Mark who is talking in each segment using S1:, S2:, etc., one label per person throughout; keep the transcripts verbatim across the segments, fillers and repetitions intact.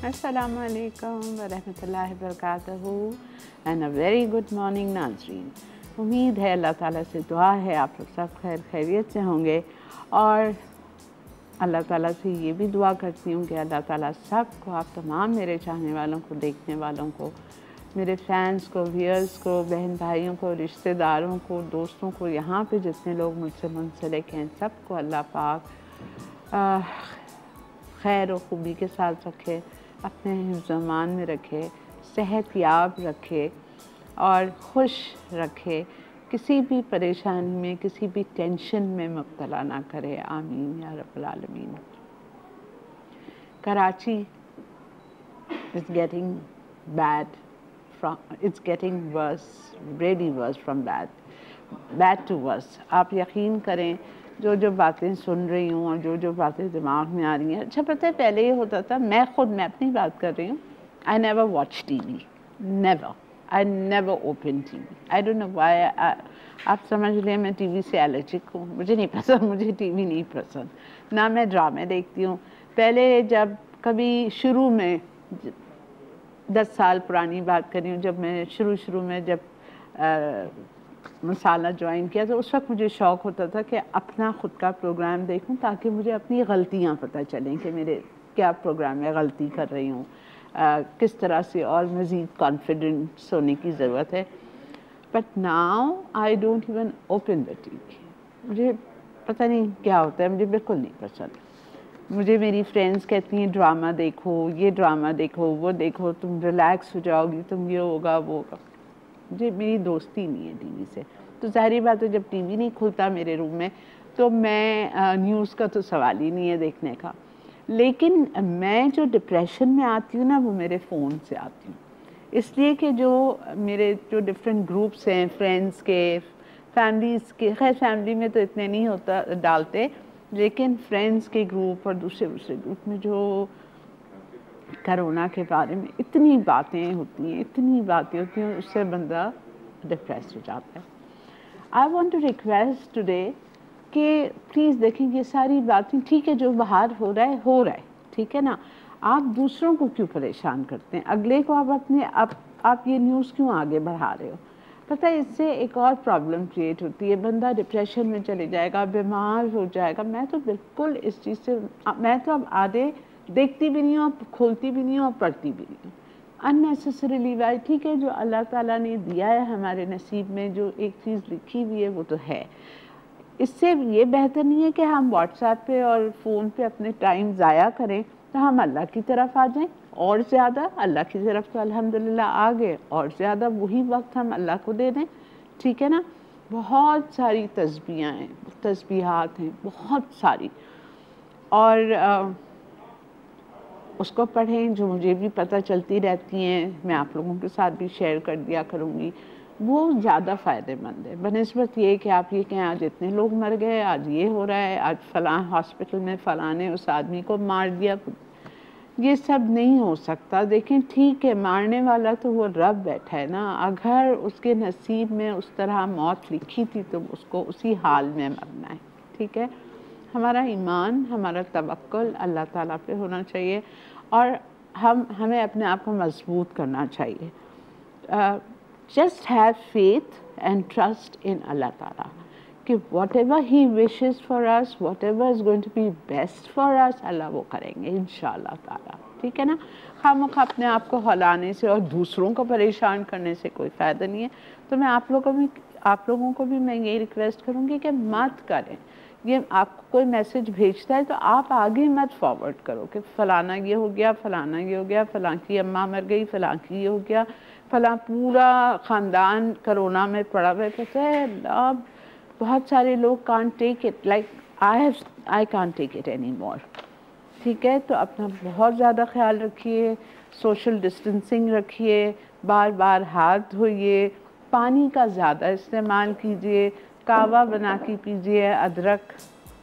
S1: अस्सलाम वालेकुम वरहमतुल्लाहि वबरकातुहू and a very good morning नाज़रीन। उम्मीद है, अल्लाह ताला से दुआ है आप लोग सब खैर खैरियत से होंगे और अल्लाह ताला से ये भी दुआ करती हूँ कि अल्लाह ताला सबको, आप तमाम मेरे चाहने वालों को, देखने वालों को, मेरे फैंस को, व्यूअर्स को, बहन भाइयों को, रिश्तेदारों को, दोस्तों को, यहाँ पे जितने लोग मुझसे मुंसलिक हैं, सबको अल्लाह पाक खैर और ख़ूबी के साथ रखे, अपने हिफ्ज़-ओ-अमान में रखे, सेहतयाब रखे और खुश रखे, किसी भी परेशानी में, किसी भी टेंशन में मुब्तला ना करे। आमीन या रब्बल आलमीन। Karachi is getting bad from it's getting worse, really worse from bad bad to worse। आप यकीन करें, जो जो बातें सुन रही हूँ और जो जो बातें दिमाग में आ रही हैं, अच्छा पता है पहले ये होता था, मैं खुद मैं अपनी बात कर रही हूँ, I never watch TV, never, I never open TV, I don't know why. आप समझ लें मैं टी वी से एलर्जिक हूँ, मुझे नहीं पसंद, मुझे टी वी नहीं पसंद, ना मैं ड्रामे देखती हूँ। पहले जब कभी शुरू में, दस साल पुरानी बात कर रही हूँ, जब मैं शुरू शुरू में जब आ, मसाला ज्वाइन किया, तो उस वक्त मुझे शौक़ होता था कि अपना ख़ुद का प्रोग्राम देखूं ताकि मुझे अपनी गलतियां पता चलें कि मेरे क्या प्रोग्राम में गलती कर रही हूँ, किस तरह से और मज़ीद कॉन्फिडेंस होने की ज़रूरत है। But now I don't even open the TV. मुझे पता नहीं क्या होता है, मुझे बिल्कुल नहीं पसंद। मुझे मेरी फ्रेंड्स कहती हैं ड्रामा देखो, ये ड्रामा देखो, वो देखो, तुम रिलैक्स हो जाओगी, तुम ये होगा वो होगा। मुझे, मेरी दोस्ती नहीं है टीवी से, तो ज़ाहिर बात है जब टीवी नहीं खुलता मेरे रूम में तो मैं न्यूज़ का तो सवाल ही नहीं है देखने का। लेकिन मैं जो डिप्रेशन में आती हूँ ना, वो मेरे फ़ोन से आती हूँ, इसलिए कि जो मेरे जो डिफरेंट ग्रुप्स हैं, फ्रेंड्स के, फैमिलीज़ के, खैर फैमिली में तो इतने नहीं होता डालते, लेकिन फ्रेंड्स के ग्रुप और दूसरे दूसरे ग्रुप में जो कोरोना के बारे में इतनी बातें होती हैं, इतनी बातें होती हैं, उससे बंदा डिप्रेस हो जाता है। I want to request today कि प्लीज़ देखें, ये सारी बातें ठीक है, जो बाहर हो रहा है हो रहा है, ठीक है ना, आप दूसरों को क्यों परेशान करते हैं, अगले को आप अपने आप आप ये न्यूज़ क्यों आगे बढ़ा रहे हो। पता है इससे एक और प्रॉब्लम क्रिएट होती है, बंदा डिप्रेशन में चले जाएगा, बीमार हो जाएगा। मैं तो बिल्कुल इस चीज़ से, मैं तो अब आधे देखती भी नहीं हूँ, खोलती भी नहीं हूँ और पढ़ती भी नहीं हूँ अननेसेसरीली। वाई ठीक है, जो अल्लाह ताला ने दिया है हमारे नसीब में, जो एक चीज़ लिखी हुई है वो तो है। इससे ये बेहतर नहीं है कि हम व्हाट्सएप पे और फ़ोन पे अपने टाइम ज़ाया करें, तो हम अल्लाह की तरफ आ जाएं और ज़्यादा, अल्लाह की तरफ तो अल्हम्दुलिल्लाह आ गए, और ज़्यादा वही वक्त हम अल्लाह को दे दें, ठीक है ना। बहुत सारी तस्बीहां हैं, तस्बीहात हैं बहुत सारी, और आ, उसको पढ़ें, जो मुझे भी पता चलती रहती हैं, मैं आप लोगों के साथ भी शेयर कर दिया करूँगी, वो ज़्यादा फ़ायदेमंद है बनिस्बत ये कि आप ये कहें आज इतने लोग मर गए, आज ये हो रहा है, आज फ़लाँ हॉस्पिटल में फ़लाँ ने उस आदमी को मार दिया। ये सब नहीं हो सकता। देखें ठीक है, मारने वाला तो वो रब बैठा है ना, अगर उसके नसीब में उस तरह मौत लिखी थी तो उसको उसी हाल में मरना है, ठीक है। हमारा ईमान, हमारा तवक्कुल अल्लाह ताला पे होना चाहिए और हम हमें अपने आप को मजबूत करना चाहिए। Just have faith and trust in Allah Taala कि whatever he wishes for us, whatever is going to be best for us, Allah वो करेंगे इंशाअल्लाह ताला, ठीक है ना। खामखा अपने आप को हलाने से और दूसरों को परेशान करने से कोई फ़ायदा नहीं है। तो मैं आप लोगों को भी आप लोगों को भी मैं ये रिक्वेस्ट करूँगी कि मत करें। ये आपको कोई मैसेज भेजता है तो आप आगे मत फॉरवर्ड करो कि फ़लाना ये हो गया, फ़लाना ये हो गया, फ़लाँ की अम्मा मर गई, फ़लाँ की ये हो गया, फ़लाँ पूरा ख़ानदान कोरोना में पड़ा हुआ है। पता है अब बहुत सारे लोग can't take it, like I have I can't take it any more, ठीक है। तो अपना बहुत ज़्यादा ख्याल रखिए, सोशल डिस्टेंसिंग रखिए, बार बार हाथ धोइए, पानी का ज़्यादा इस्तेमाल कीजिए, कावा बना के पीजिए, अदरक,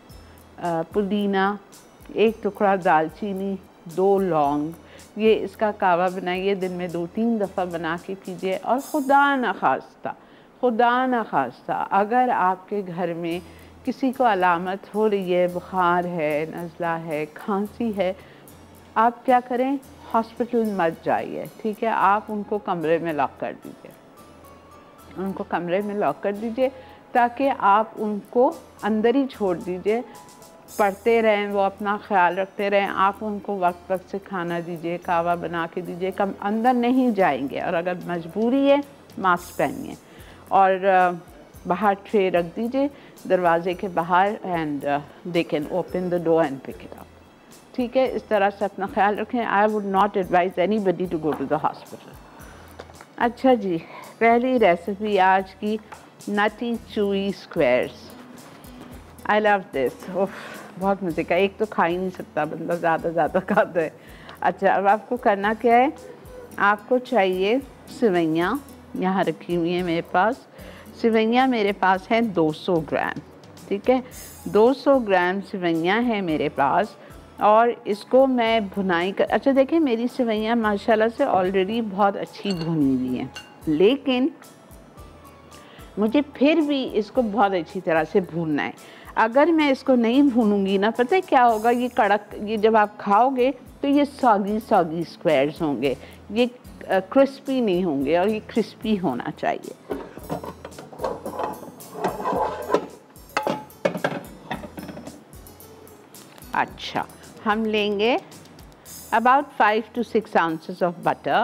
S1: पुदीना, एक टुकड़ा दालचीनी, दो लौंग, ये इसका कावा बनाइए, दिन में दो तीन दफ़ा बना के पीजिए। और खुदा न खास्ता खुदा न खास्ता अगर आपके घर में किसी को अलामत हो रही है, बुखार है, नज़ला है, खांसी है, आप क्या करें, हॉस्पिटल मत जाइए, ठीक है। आप उनको कमरे में लॉक कर दीजिए, उनको कमरे में लॉक कर दीजिए ताकि आप उनको अंदर ही छोड़ दीजिए, पढ़ते रहें, वो अपना ख्याल रखते रहें। आप उनको वक्त वक्त से खाना दीजिए, कावा बना के दीजिए, कम अंदर नहीं जाएंगे। और अगर मजबूरी है मास्क पहनिए और बाहर ट्रे रख दीजिए दरवाजे के बाहर, and they can open the door and pick it up, ठीक है। इस तरह से अपना ख्याल रखें। I would not advise anybody to go to the hospital. अच्छा जी, पहली रेसिपी आज की, nutty chewy squares. I love this. Oh, बहुत मज़े का। एक तो खा ही नहीं सकता बंदा, ज़्यादा ज़्यादा खाता है। अच्छा, अब आपको करना क्या है, आपको चाहिए सेवइयाँ, यहाँ रखी हुई है मेरे पास। सेवइयाँ मेरे पास है दो सौ ग्राम, ठीक है। दो सौ ग्राम सेवइयाँ है मेरे पास और इसको मैं भुनाई कर, अच्छा देखिए मेरी सेवइयाँ माशाल्लाह से ऑलरेडी बहुत अच्छी भुनी हुई हैं, लेकिन मुझे फिर भी इसको बहुत अच्छी तरह से भूनना है। अगर मैं इसको नहीं भूनूंगी ना, पता है क्या होगा, ये कड़क, ये जब आप खाओगे तो ये सॉगी सॉगी स्क्वायर्स होंगे, ये क्रिस्पी नहीं होंगे, और ये क्रिस्पी होना चाहिए। अच्छा, हम लेंगे about five to six ounces of butter.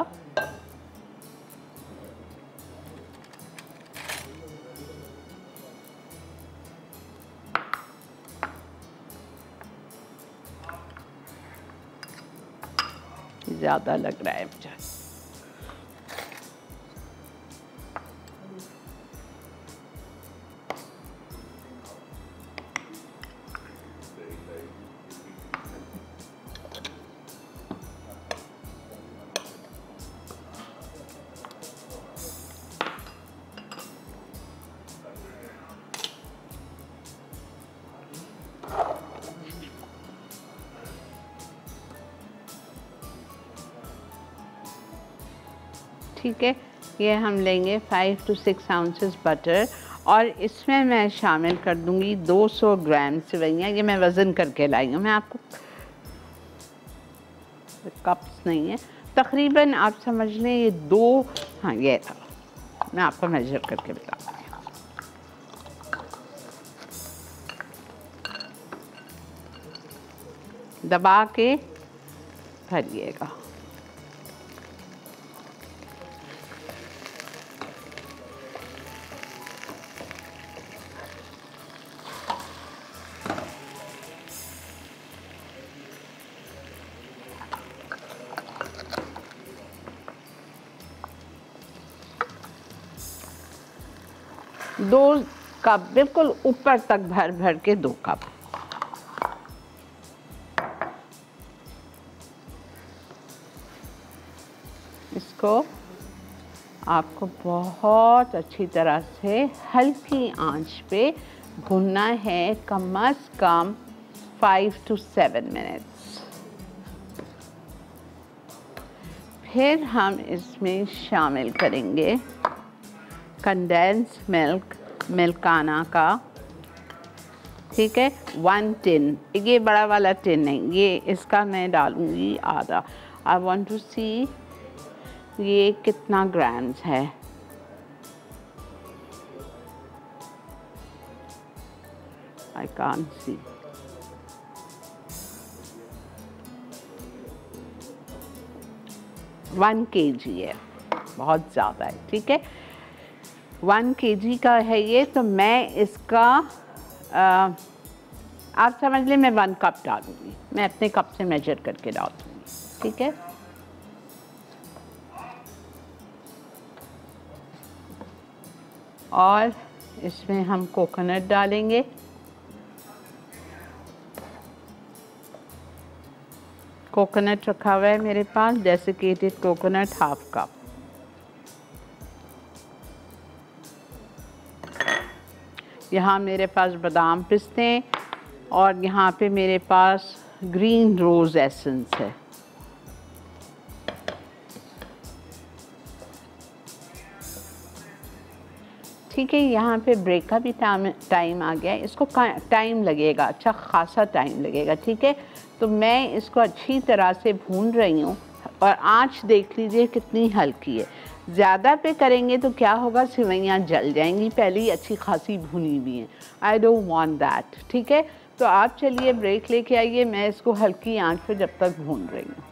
S1: ज़्यादा लग रहा है मुझे। ठीक है, ये हम लेंगे five to six ounces butter और इसमें मैं शामिल कर दूंगी दो सौ ग्राम सेवइयाँ। ये मैं वज़न करके लाई हूँ, मैं आपको कप्स नहीं है, तकरीबन आप समझ लें ये दो, हाँ ये था, मैं आपको मेजर करके बता दूँगी। दबा के भरिएगा। दो कप, बिल्कुल ऊपर तक भर भर के दो कप। इसको आपको बहुत अच्छी तरह से हल्की आंच पे भूनना है, कम अज कम फाइव टू सेवन मिनट्स। फिर हम इसमें शामिल करेंगे कंडेंस मिल्क, मिल्काना का, ठीक है, वन टिन। ये बड़ा वाला टिन नहीं, ये इसका मैं डालूंगी आधा। आई वांट टू सी ये कितना ग्राम्स है। I can't see. वन के जी है, बहुत ज़्यादा है, ठीक है। वन के जी का है ये, तो मैं इसका आ, आप समझ लें मैं वन कप डालूँगी, मैं अपने कप से मेजर करके डाल दूँगी, ठीक है। और इसमें हम कोकोनट डालेंगे, कोकोनट रखा हुआ है मेरे पास, डेसिकेटेड कोकोनट हाफ कप। यहाँ मेरे पास बादाम पिस्ते हैं और यहाँ पे मेरे पास ग्रीन रोज़ एसेंस है। ठीक है, यहाँ पे ब्रेक का भी टाइम टाइम आ गया है। इसको टाइम लगेगा, अच्छा खासा टाइम लगेगा। ठीक है, तो मैं इसको अच्छी तरह से भून रही हूँ और आँच देख लीजिए कितनी हल्की है। ज़्यादा पे करेंगे तो क्या होगा, सिवैयाँ जल जाएंगी, पहले ही अच्छी खासी भुनी हुई हैं। I don't want that. ठीक है, तो आप चलिए ब्रेक लेके आइए, मैं इसको हल्की आंच पे जब तक भून रही हूँ।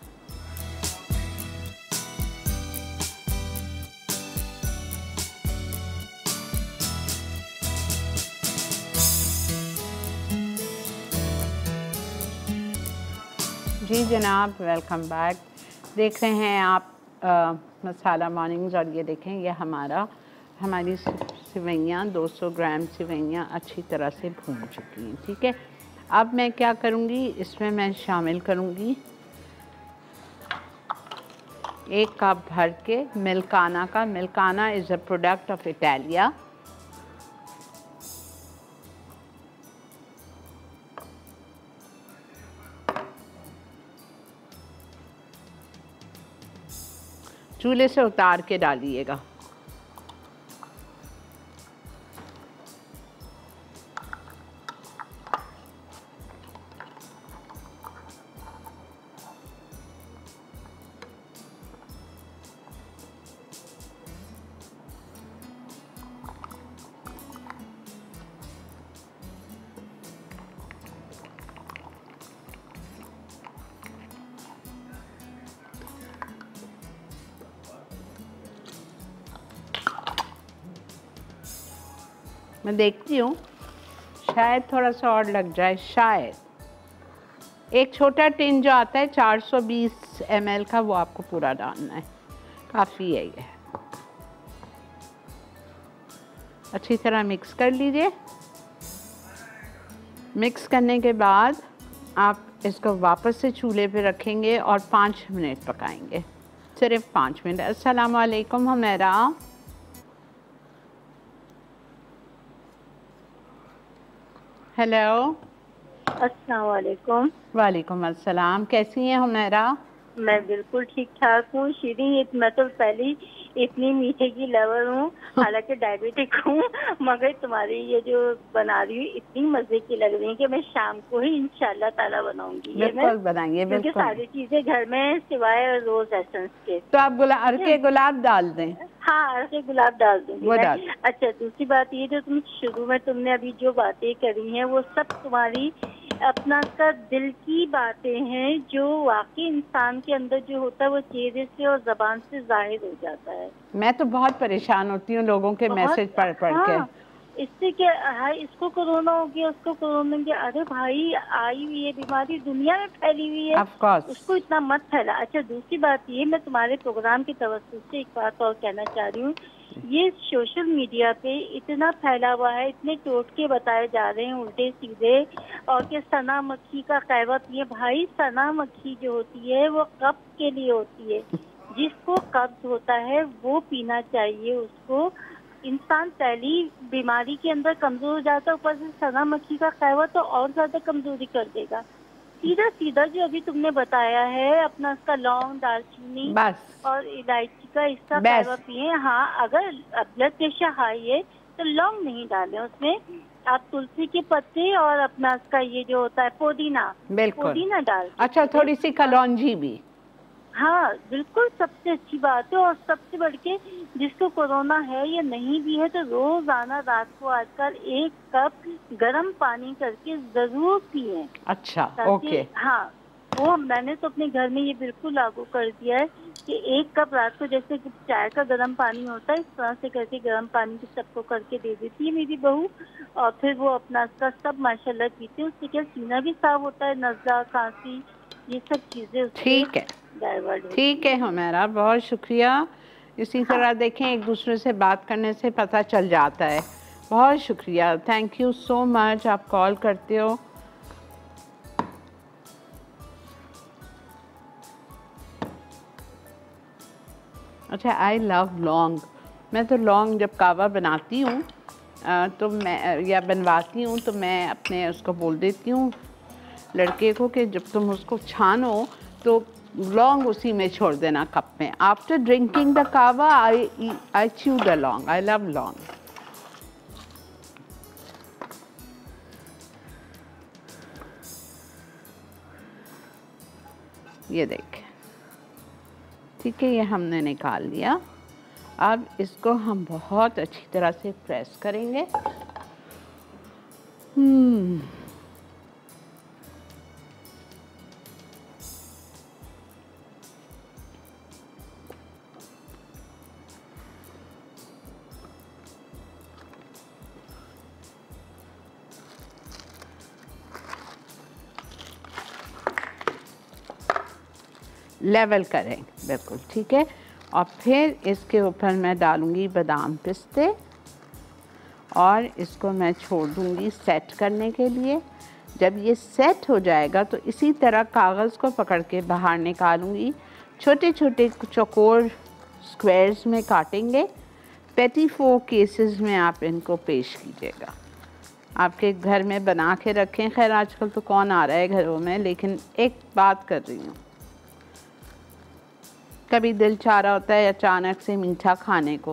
S1: जी जनाब, वेलकम बैक। देख रहे हैं आप आ, मसाला मॉर्निंग्स, और ये देखें ये हमारा हमारी सिवैयाँ दो सौ ग्राम सिवैयाँ अच्छी तरह से भून चुकी हैं। ठीक है, अब मैं क्या करूँगी, इसमें मैं शामिल करूँगी एक कप भर के मिल्काना का। Milkana is a product of Italia. चूल्हे से उतार के डालिएगा। मैं देखती हूँ, शायद थोड़ा सा और लग जाए, शायद। एक छोटा टिन जो आता है चार सौ बीस एम एल का, वो आपको पूरा डालना है, काफ़ी है ये। अच्छी तरह मिक्स कर लीजिए। मिक्स करने के बाद आप इसको वापस से चूल्हे पे रखेंगे और पाँच मिनट पकाएंगे, सिर्फ पाँच मिनट। अस्सलाम वालेकुम हुमैरा। हेलो,
S2: अस्सलाम वालेकुम।
S1: वालेकुम अस्सलाम। कैसी हैं हुमैरा?
S2: मैं बिल्कुल ठीक ठाक हूँ शीरी। मैं तो पहले इतनी मीठे की लवर हूँ, हालांकि डायबिटिक हूँ, मगर तुम्हारी ये जो बना रही हूँ इतनी मजे की लग रही है कि मैं शाम को ही इंशाल्लाह ताला बनाऊंगी।
S1: बिल्कुल बनाइए,
S2: क्योंकि सारी चीजें घर में सिवाय रोज एसेंस के।
S1: तो आप गुलाब, अरके गुलाब डाल दें।
S2: हाँ, अरके गुलाब डाल दूंगी मैं।
S1: डाल।
S2: अच्छा, दूसरी बात ये, जो तुम शुरू में तुमने अभी जो बातें करी हैं वो सब तुम्हारी अपना का दिल की बातें हैं, जो वाकई इंसान के अंदर जो होता है वो चेहरे से और जबान से जाहिर हो जाता है।
S1: मैं तो बहुत परेशान होती हूँ लोगों के मैसेज पढ़ पढ़
S2: हाँ,
S1: के।
S2: इससे क्या है, इसको कोरोना हो गया, उसको कोरोना हो गया। अरे भाई, आई हुई है बीमारी, दुनिया में फैली हुई है, उसको इतना मत फैला। अच्छा, दूसरी बात ये, मैं तुम्हारे प्रोग्राम की तवज्जो से एक बात और कहना चाह रही हूँ। ये सोशल मीडिया पे इतना फैला हुआ है, इतने टोटके बताए जा रहे हैं उल्टे सीधे, और कि सना मक्खी का कहवत, ये भाई सना मक्खी जो होती है वो कब्ज के लिए होती है। जिसको कब्ज होता है वो पीना चाहिए उसको। इंसान पहली बीमारी के अंदर कमजोर हो जाता है, ऊपर से सना मक्खी का कहवत तो और ज्यादा कमजोरी कर देगा। सीधा सीधा जो अभी तुमने बताया है, अपना उसका लौंग, दालचीनी और इलायची का इसका कहवा पिए। हाँ, अगर ब्लड प्रेशर हाई है तो लौंग नहीं डालें उसमें, आप तुलसी के पत्ते और अपना उसका ये जो होता है पुदीना, पुदीना डाल।
S1: अच्छा, थोड़ी सी कलौंजी भी।
S2: हाँ बिल्कुल, सबसे अच्छी बात है। और सबसे बढ़ के जिसको कोरोना है या नहीं भी है, तो रोजाना रात को आजकल एक कप गर्म पानी करके जरूर पिए।
S1: अच्छा, ओके।
S2: हाँ, वो मैंने तो अपने घर में ये बिल्कुल लागू कर दिया है कि एक कप रात को, जैसे चाय का गर्म पानी होता है, इस तरह से करके गर्म पानी सबको करके दे देती है मेरी बहू, और फिर वो अपना उसका सब माशाल्लाह पीते हैं। उससे क्या सीना भी साफ होता है, नज़ला, खांसी, ये सब चीजें।
S1: ठीक है, ठीक है हमारा, बहुत शुक्रिया। इसी तरह हाँ। देखें, एक दूसरे से बात करने से पता चल जाता है। बहुत शुक्रिया, थैंक यू सो मच, आप कॉल करते हो। अच्छा, आई लव लौंग। मैं तो लौंग जब कावा बनाती हूँ तो मैं, या बनवाती हूँ, तो मैं अपने उसको बोल देती हूँ लड़के को कि जब तुम उसको छानो तो लौंग उसी में छोड़ देना कप में। आफ्टर ड्रिंकिंग द कावा आई आई च्यू द लौंग। आई लव लौंग। ये देखें, ठीक है, ये हमने निकाल लिया। अब इसको हम बहुत अच्छी तरह से प्रेस करेंगे। हम्म लेवल करें बिल्कुल, ठीक है। और फिर इसके ऊपर मैं डालूंगी बादाम पिस्ते और इसको मैं छोड़ दूंगी सेट करने के लिए। जब ये सेट हो जाएगा तो इसी तरह कागज़ को पकड़ के बाहर निकालूंगी। छोटे छोटे चौकोर स्क्वायर्स में काटेंगे। पेटी फोर केसेस में आप इनको पेश कीजिएगा। आपके घर में बना के रखें। खैर आजकल तो कौन आ रहा है घरों में, लेकिन एक बात कर रही हूँ, कभी दिल चाह रहा होता है अचानक से मीठा खाने को,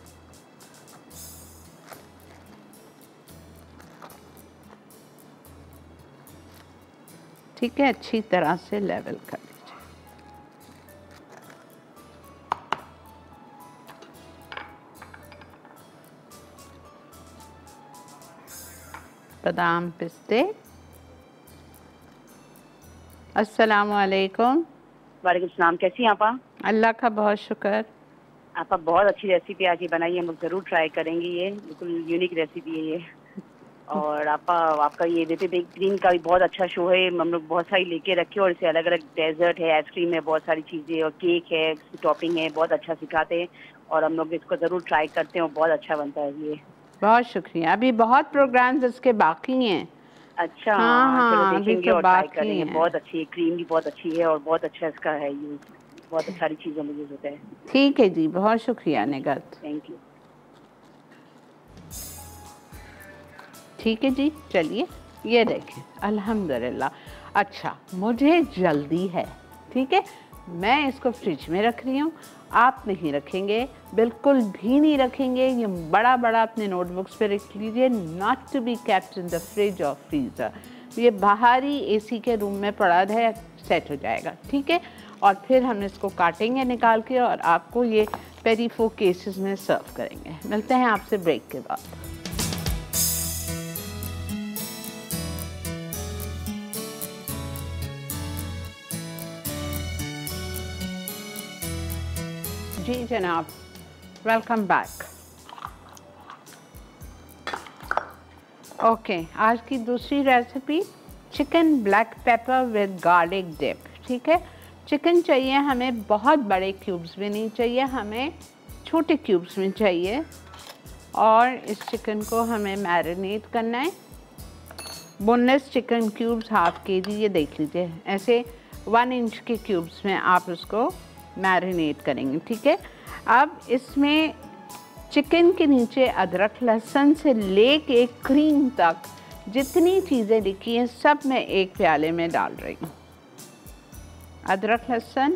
S1: ठीक है। अच्छी तरह से लेवल कर लीजिए। बादाम पिस्ते। अस्सलाम वालेकुम।
S3: वालेकुम सलाम। कैसी हैं आपा?
S1: अल्लाह का बहुत शुक्र।
S3: आपा बहुत अच्छी रेसिपी आज ये बनाई है, हम लोग ज़रूर ट्राई करेंगे। ये बिल्कुल यूनिक रेसिपी है ये। और आपा आपका ये बेबी बेक ग्रीन का भी बहुत अच्छा शो है। हम लोग बहुत सारी लेके रखे और इसे अलग अलग डेजर्ट है, आइसक्रीम है, बहुत सारी चीज़ें और केक है, टॉपिंग है, बहुत अच्छा सिखाते हैं और हम लोग इसको ज़रूर ट्राई करते हैं और बहुत अच्छा बनता है ये।
S1: बहुत शुक्रिया। अभी बहुत प्रोग्राम्स इसके बाकी हैं।
S3: अच्छा,
S1: हाँ हाँ,
S3: चलो
S1: अभी
S3: देखेंगे
S1: तो
S3: और ट्राई
S1: बाकी
S3: करेंगे।
S1: है।
S3: बहुत अच्छी है, क्रीम भी बहुत अच्छी है और बहुत अच्छा इसका है यूज़, बहुत सारी चीज़ों में यूज़ होता है।
S1: ठीक है जी, बहुत शुक्रिया निगत।
S3: Thank you.
S1: ठीक है जी, चलिए ये देखें, अल्हम्दुलिल्लाह। अच्छा, मुझे जल्दी है, ठीक है, मैं इसको फ्रिज में रख रही हूँ। आप नहीं रखेंगे, बिल्कुल भी नहीं रखेंगे। ये बड़ा बड़ा अपने नोटबुक्स पे रख लीजिए, not to be kept in the fridge और फ्रीज़र। ये बाहर ही एसी के रूम में पड़ा है, सेट हो जाएगा, ठीक है। और फिर हम इसको काटेंगे निकाल के और आपको ये पेरी फोर केसेस में सर्व करेंगे। मिलते हैं आपसे ब्रेक के बाद। जी जनाब, वेलकम बैक। ओके, आज की दूसरी recipe chicken black pepper with garlic dip, ठीक है। चिकन चाहिए हमें, बहुत बड़े क्यूब्स भी नहीं चाहिए, हमें छोटे क्यूब्स में चाहिए। और इस चिकन को हमें मैरिनेट करना है। बोनलेस चिकन क्यूब्स हाफ के जी, ये देख लीजिए, ऐसे वन इंच के क्यूब्स में आप उसको मैरिनेट करेंगे, ठीक है। अब इसमें चिकन के नीचे अदरक लहसुन से लेके क्रीम तक जितनी चीज़ें लिखी हैं सब मैं एक प्याले में डाल रही हूँ। अदरक लहसुन,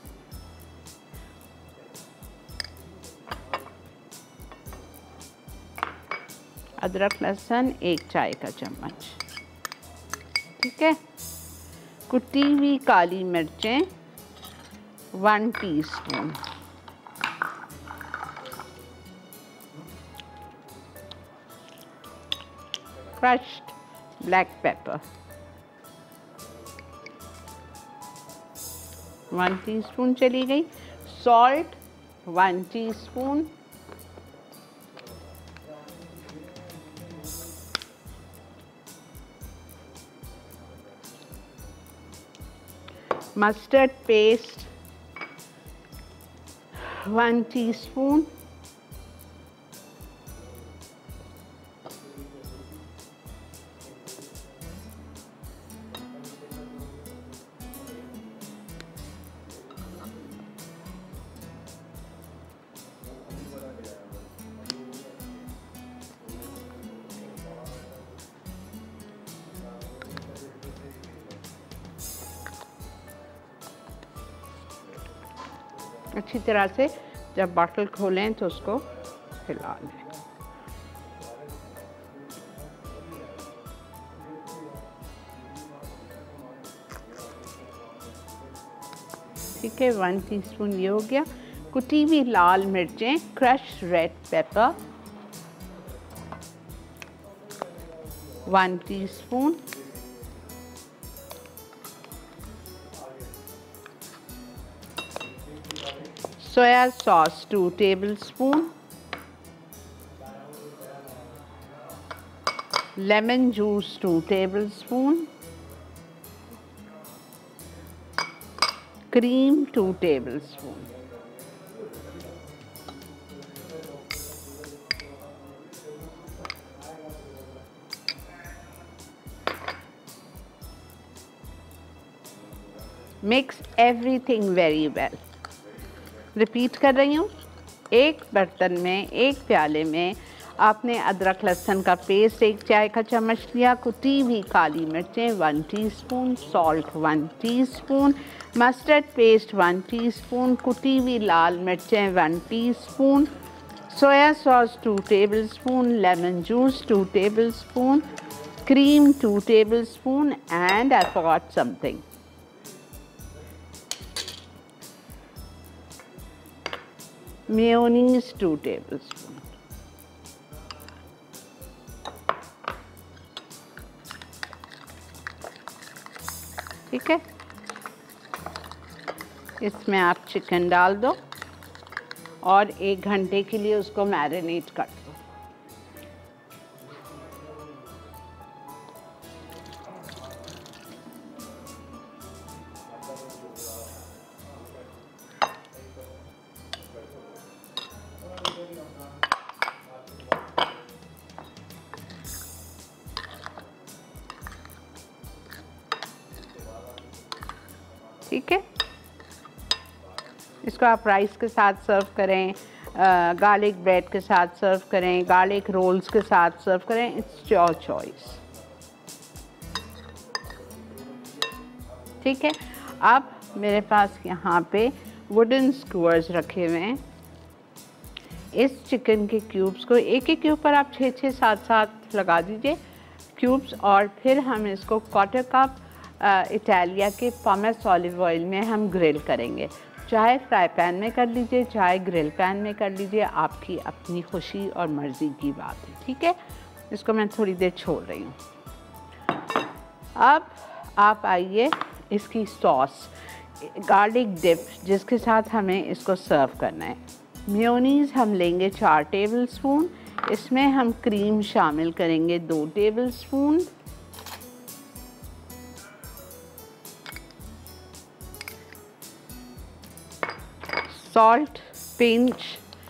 S1: अदरक लहसुन एक चाय का चम्मच, ठीक है। कुटी हुई काली मिर्चें one teaspoon, crushed black pepper one teaspoon चली गई, salt one teaspoon, mustard paste one teaspoon, अच्छी तरह से जब बॉटल खोलें तो उसको हिला लें। ठीक है, वन टीस्पून ये हो गया। कुटी हुई लाल मिर्चें, crush red pepper one teaspoon, soya sauce two tablespoon, lemon juice two tablespoon, cream two tablespoon, mix everything very well. Repeat कर रही हूँ, एक बर्तन में, एक प्याले में आपने अदरक लहसुन का पेस्ट एक चाय का चम्मच लिया, कुटी हुई काली मिर्चें one teaspoon, salt one teaspoon, mustard paste one teaspoon, कुटी हुई लाल मिर्चें one teaspoon, soya sauce two tablespoon, lemon juice two tablespoon, cream two tablespoon, and I forgot something, mayonnaise two tablespoon. ठीक है, इसमें आप चिकन डाल दो और एक घंटे के लिए उसको मैरिनेट कर दो। ठीक है, इसको आप राइस के साथ सर्व करें, गार्लिक ब्रेड के साथ सर्व करें, गार्लिक रोल्स के साथ सर्व करें, इट्स योर चॉइस। ठीक है, अब मेरे पास यहाँ पे वुडन स्क्यूअर्स रखे हुए हैं। इस चिकन के क्यूब्स को एक एक के ऊपर आप छः छः सात सात लगा दीजिए क्यूब्स, और फिर हम इसको क्वार्टर कप इटालिया के पॉमेस ऑलिव ऑयल में हम ग्रिल करेंगे। चाहे फ्राई पैन में कर लीजिए, चाहे ग्रिल पैन में कर लीजिए, आपकी अपनी खुशी और मर्ज़ी की बात है। ठीक है, इसको मैं थोड़ी देर छोड़ रही हूँ। अब आप आइए इसकी सॉस, गार्लिक डिप जिसके साथ हमें इसको सर्व करना है। मेयोनीज़ हम लेंगे चार टेबलस्पून, इसमें हम क्रीम शामिल करेंगे दो tablespoon, salt pinch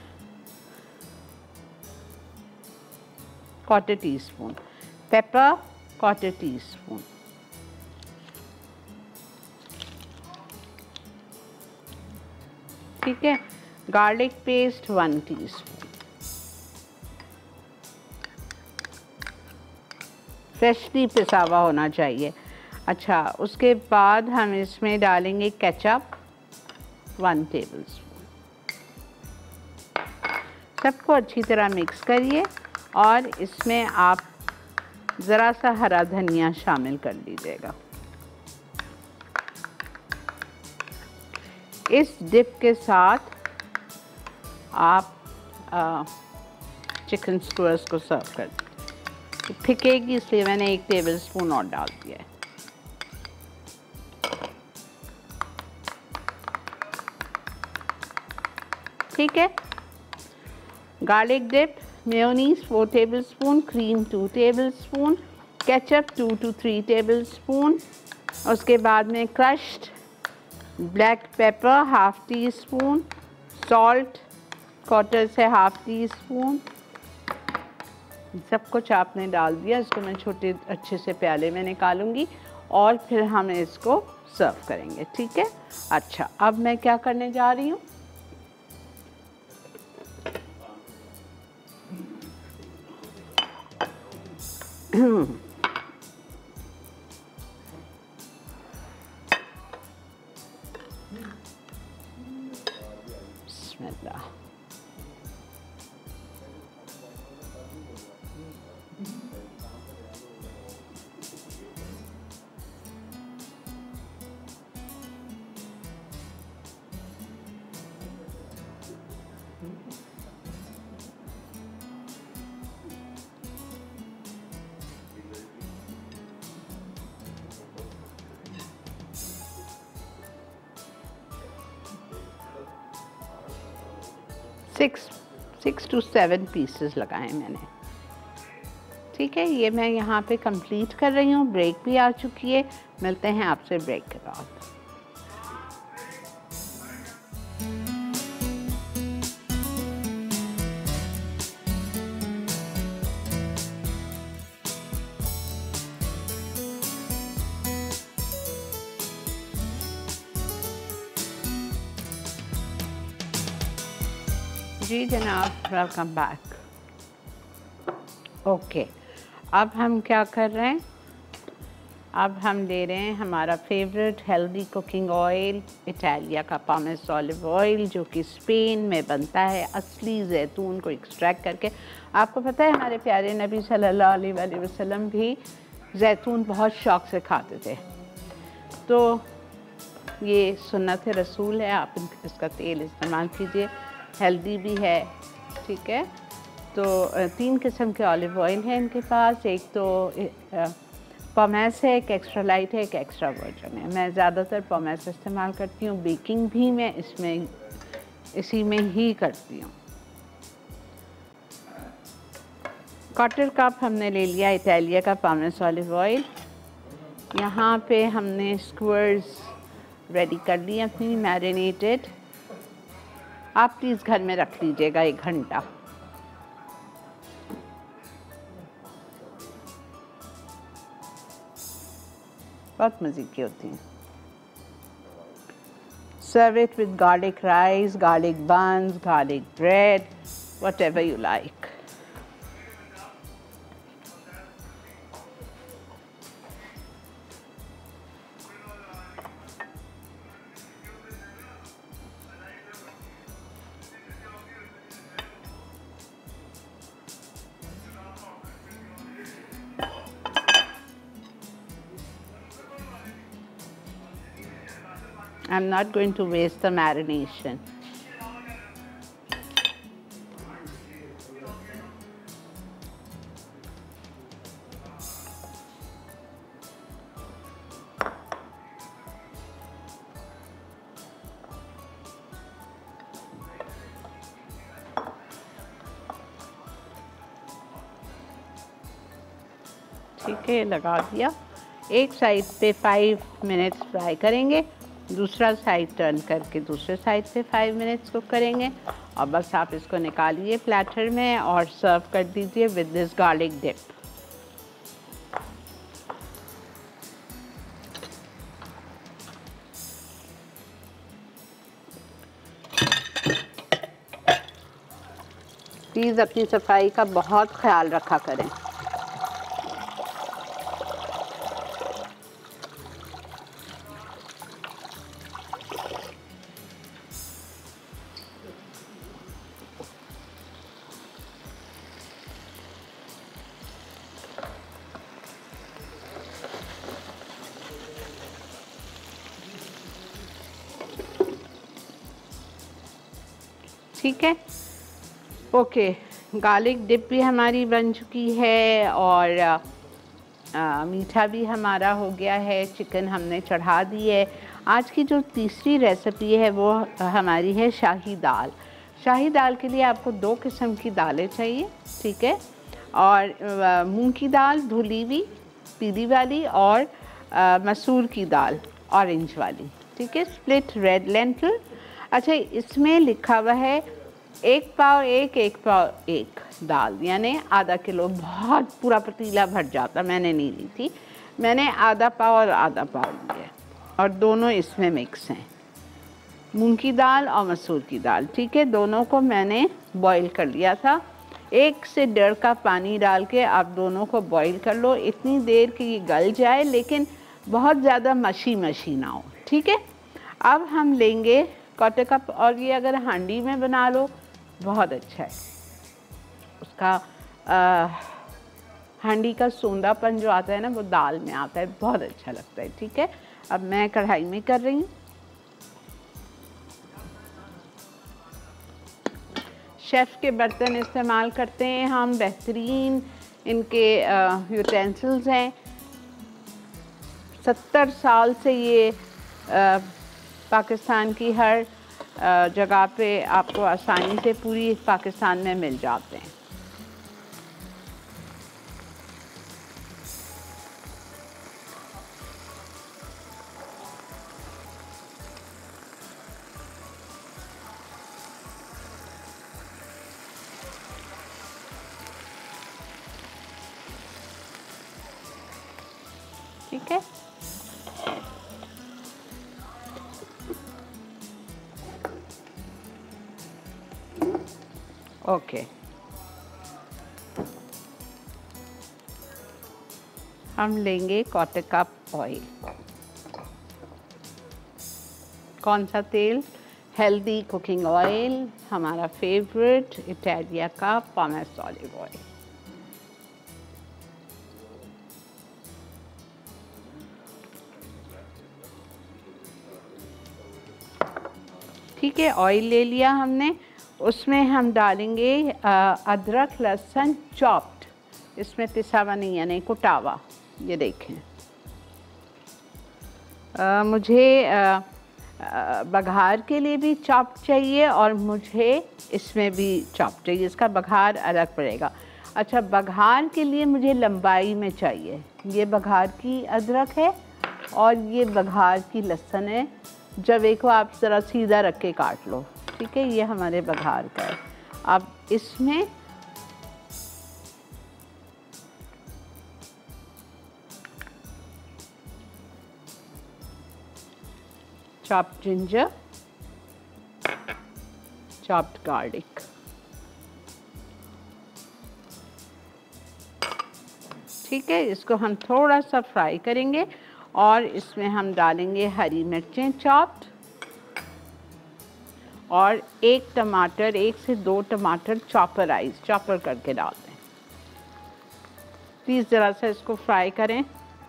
S1: quarter teaspoon, pepper quarter teaspoon, ठीक है, garlic paste one teaspoon, freshly पिसा हुआ होना चाहिए। अच्छा, उसके बाद हम इसमें डालेंगे केचप वन टेबलस्पून। सबको अच्छी तरह मिक्स करिए और इसमें आप ज़रा सा हरा धनिया शामिल कर लीजिएगा। इस डिप के साथ आप आ, चिकन स्क्यूअर्स को सर्व कर दीजिए। फिकेगी इसलिए मैंने एक टेबलस्पून और डाल दिया है। ठीक है, garlic dip, mayonnaise four tablespoon, cream two tablespoon, ketchup two to three tablespoon, उसके बाद में crushed black pepper half teaspoon, salt quarter से हाफ टी स्पून, सब कुछ आपने डाल दिया। इसको मैं छोटे अच्छे से प्याले में निकालूंगी और फिर हम इसको सर्व करेंगे। ठीक है, अच्छा, अब मैं क्या करने जा रही हूँ, बिस्मिल्लाह। Six six to seven pieces लगाए मैंने। ठीक है, ये मैं यहाँ पे कंप्लीट कर रही हूँ। ब्रेक भी आ चुकी है, मिलते हैं आपसे ब्रेक के बाद। जी जनाब, वेलकम बैक। ओके, अब हम क्या कर रहे हैं, अब हम ले रहे हैं हमारा favourite healthy cooking oil, Italia का पामेस ऑलिव ऑयल, जो कि स्पेन में बनता है असली जैतून को एक्सट्रैक्ट करके। आपको पता है हमारे प्यारे नबी सल्लल्लाहु अलैहि वसल्लम भी जैतून बहुत शौक़ से खाते थे, तो ये सुन्नत रसूल है, आप इसका तेल इस्तेमाल कीजिए, हेल्दी भी है। ठीक है, तो तीन किस्म के ऑलिव ऑयल हैं इनके पास, एक तो पोमेस है, एक एक्स्ट्रा लाइट है, एक एक्स्ट्रा वर्जिन है। मैं ज़्यादातर पोमेस इस्तेमाल करती हूँ, बेकिंग भी मैं इसमें इसी में ही करती हूँ। क्वार्टर कप हमने ले लिया इटालिया का पोमेस ऑलिव ऑयल। यहाँ पे हमने स्क्वायर्स रेडी कर लिए अपनी मैरिनेटेड। आप प्लीज़ घर में रख लीजिएगा एक घंटा। बहुत मज़े की होती हैं। Serve it with garlic rice, garlic buns, garlic bread, whatever you like. I'm not going to waste the marination. ठीक है, लगा दिया। एक साइड पे फाइव मिनट्स फ्राई करेंगे, दूसरा साइड टर्न करके दूसरे साइड पे फाइव मिनट्स कुक करेंगे, और बस आप इसको निकालिए प्लेटर में और सर्व कर दीजिए with this garlic dip. Please अपनी सफाई का बहुत ख्याल रखा करें। ठीक है, ओके, गार्लिक डिप भी हमारी बन चुकी है और आ, आ, मीठा भी हमारा हो गया है। चिकन हमने चढ़ा दी है। आज की जो तीसरी रेसिपी है वो हमारी है शाही दाल। शाही दाल के लिए आपको दो किस्म की दालें चाहिए, ठीक है, और मूंग की दाल धुली हुई पीली वाली, और आ, मसूर की दाल ऑरेंज वाली, ठीक है, स्प्लिट रेड लेंटिल। अच्छा, इसमें लिखा हुआ है एक पाव एक एक पाव एक दाल, यानी आधा किलो, बहुत पूरा पतीला भर जाता। मैंने नहीं ली थी, मैंने आधा पाव और आधा पाव लिया, और दोनों इसमें मिक्स हैं, मूंग की दाल और मसूर की दाल। ठीक है, दोनों को मैंने बॉईल कर लिया था। एक से डेढ़ कप पानी डाल के आप दोनों को बॉईल कर लो, इतनी देर कि ये गल जाए, लेकिन बहुत ज़्यादा मशी मशी ना हो। ठीक है, अब हम लेंगे क्वार्टर कप, और ये अगर हांडी में बना लो बहुत अच्छा है, उसका आ, हांडी का सोंधापन जो आता है ना वो दाल में आता है, बहुत अच्छा लगता है। ठीक है, अब मैं कढ़ाई में कर रही हूँ। शेफ़ के बर्तन इस्तेमाल करते हैं हम, बेहतरीन इनके यूटेंसिल्स हैं। सत्तर साल से ये आ, पाकिस्तान की हर जगह पे आपको आसानी से पूरी पाकिस्तान में मिल जाते हैं। ठीक है, ओके। हम लेंगे क्वार्टर कप ऑयल। कौन सा तेल? हेल्दी कुकिंग ऑयल, हमारा फेवरेट इटालिया का पॉमेस ऑलिव ऑयल। ठीक है, ऑयल ले लिया हमने। उसमें हम डालेंगे अदरक लहसुन चॉप्ड, इसमें पिसा हुआ नहीं है, नहीं कुटावा। ये देखें, आ, मुझे आ, आ, बघार के लिए भी चॉप चाहिए और मुझे इसमें भी चॉप चाहिए, इसका बघार अलग पड़ेगा। अच्छा, बघार के लिए मुझे लंबाई में चाहिए। ये बघार की अदरक है और ये बघार की लहसुन है। जवे को आप ज़रा सीधा रख के काट लो। ठीक है, ये हमारे बघार का है। अब इसमें चॉप्ड जिंजर, चॉप्ड गार्लिक। ठीक है, इसको हम थोड़ा सा फ्राई करेंगे और इसमें हम डालेंगे हरी मिर्चें चॉप्ड और एक टमाटर, एक से दो टमाटर चॉपराइज चॉपर करके डाल दें। प्लीज़ ज़रा सा इसको फ्राई करें।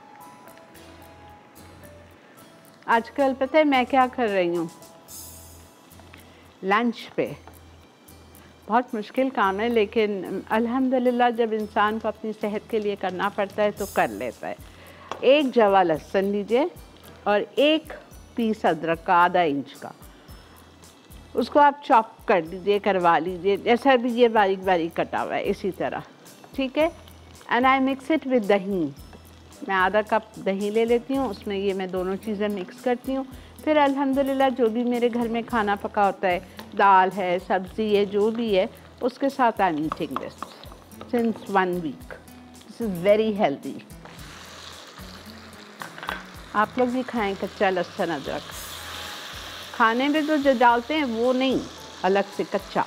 S1: आजकल पता है मैं क्या कर रही हूँ, लंच पे बहुत मुश्किल काम है, लेकिन अल्हम्दुलिल्लाह जब इंसान को अपनी सेहत के लिए करना पड़ता है तो कर लेता है। एक जवा लहसुन लीजिए और एक पीस अदरक का आधा इंच का, उसको आप चॉप कर दीजिए, करवा लीजिए, जैसा भी ये बारीक बारीक कटा हुआ है इसी तरह। ठीक है, and I mix it with dahi. मैं आधा कप दही ले लेती हूँ, उसमें ये मैं दोनों चीज़ें मिक्स करती हूँ। फिर अल्हम्दुलिल्लाह जो भी मेरे घर में खाना पका होता है, दाल है, सब्ज़ी है, जो भी है, उसके साथ I am eating this since one week. This is very healthy. आप लोग भी खाएं कच्चा लहसुन अदरक। खाने में तो जो डालते हैं वो नहीं, अलग से कच्चा,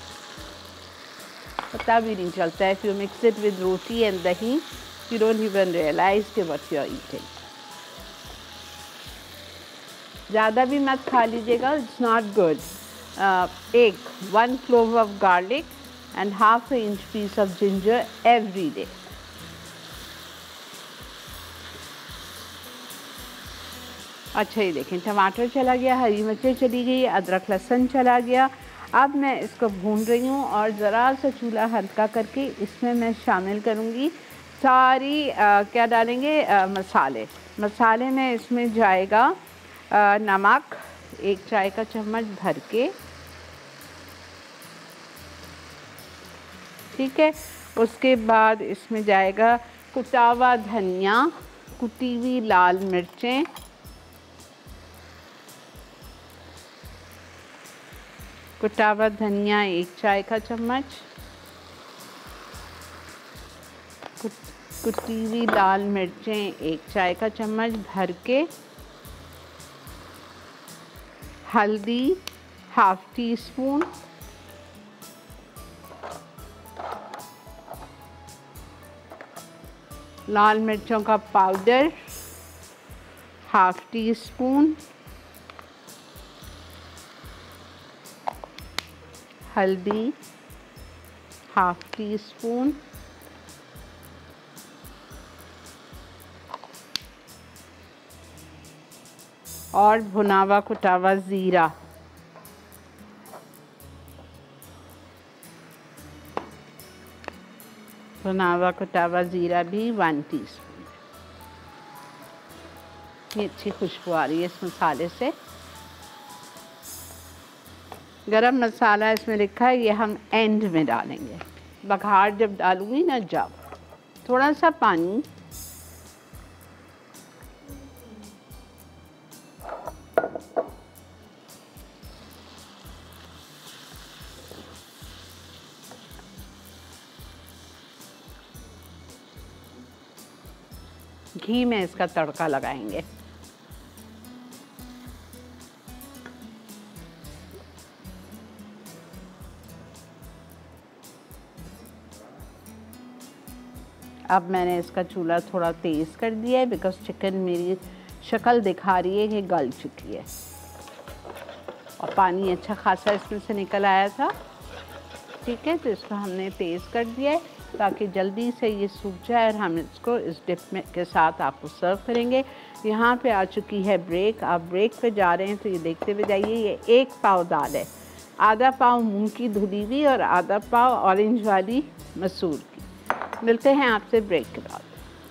S1: पता भी नहीं चलता है। If you mix it with roti and dahi, you don't even realise के व्हाट यू आर ईटिंग। ज़्यादा भी मत खा लीजिएगा, इट्स नॉट गुड। एक one clove of garlic and half a inch piece of ginger every day. अच्छा, ये देखें, टमाटर चला गया, हरी मिर्चें चली गई, अदरक लहसुन चला गया। अब मैं इसको भून रही हूँ और ज़रा सा चूल्हा हल्का करके इसमें मैं शामिल करूँगी सारी आ, क्या डालेंगे आ, मसाले। मसाले में इसमें जाएगा आ, नमक एक चाय का चम्मच भर के। ठीक है, उसके बाद इसमें जाएगा कुटा हुआ धनिया, कुटी हुई लाल मिर्चें, कुटा हुआ धनिया एक चाय का चम्मच, कुटी हुई लाल मिर्चें एक चाय का चम्मच भर के, हल्दी हाफ टी स्पून, लाल मिर्चों का पाउडर हाफ टी स्पून, हल्दी हाफ टी स्पून, और भुनावा कुटावा ज़ीरा। भुनावा कुटावा ज़ीरा भी वन टीस्पून। ये अच्छी खुशबू आ रही है इस मसाले से। गरम मसाला इसमें लिखा है, ये हम एंड में डालेंगे, बघार जब डालूंगी ना जब। थोड़ा सा पानी, घी में इसका तड़का लगाएंगे। अब मैंने इसका चूल्हा थोड़ा तेज़ कर दिया है बिकॉज चिकन मेरी शक्ल दिखा रही है कि गल चुकी है और पानी अच्छा खासा इसमें से निकल आया था। ठीक है, तो इसको हमने तेज़ कर दिया है ताकि जल्दी से ये सूख जाए और हम इसको इस डिप में के साथ आपको सर्व करेंगे। यहाँ पे आ चुकी है ब्रेक, आप ब्रेक पे जा रहे हैं तो ये देखते हुए जाइए। ये एक पाव दाल है, आधा पाव मूंग की धुली हुई और आधा पाव ऑरेंज वाली मसूर की। मिलते हैं आपसे ब्रेक के बाद।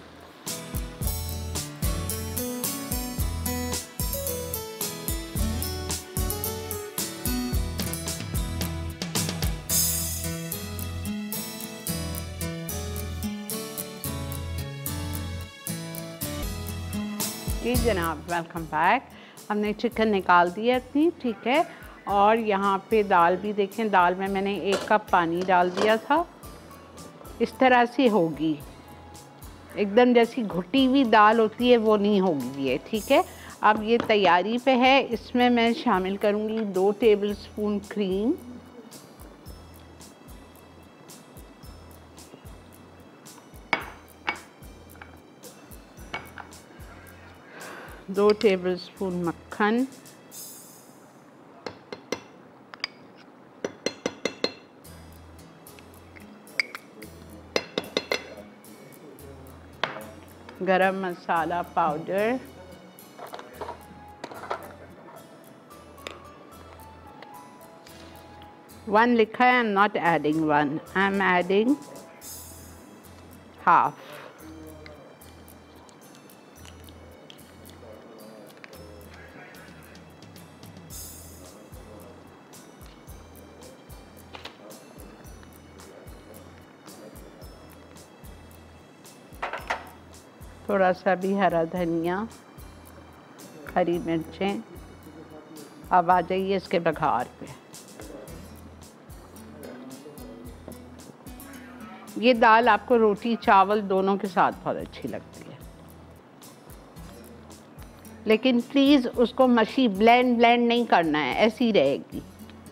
S1: जी जनाब, वेलकम बैक। हमने चिकन निकाल दिया अपनी, ठीक है, और यहाँ पे दाल भी देखें, दाल में मैंने एक कप पानी डाल दिया था। इस तरह से होगी, एकदम जैसी घुटी हुई दाल होती है वो नहीं होगी ये, ठीक है। अब ये तैयारी पे है। इसमें मैं शामिल करूँगी दो टेबलस्पून क्रीम, दो टेबलस्पून मक्खन, गरम मसाला पाउडर, वन लिखा है, I am not adding one, I am adding half. थोड़ा सा भी हरा धनिया, हरी मिर्चें। अब आ जाइए इसके बघार पे। ये दाल आपको रोटी चावल दोनों के साथ बहुत अच्छी लगती है, लेकिन प्लीज़ उसको मशी ब्लेंड ब्लेंड नहीं करना है, ऐसी रहेगी।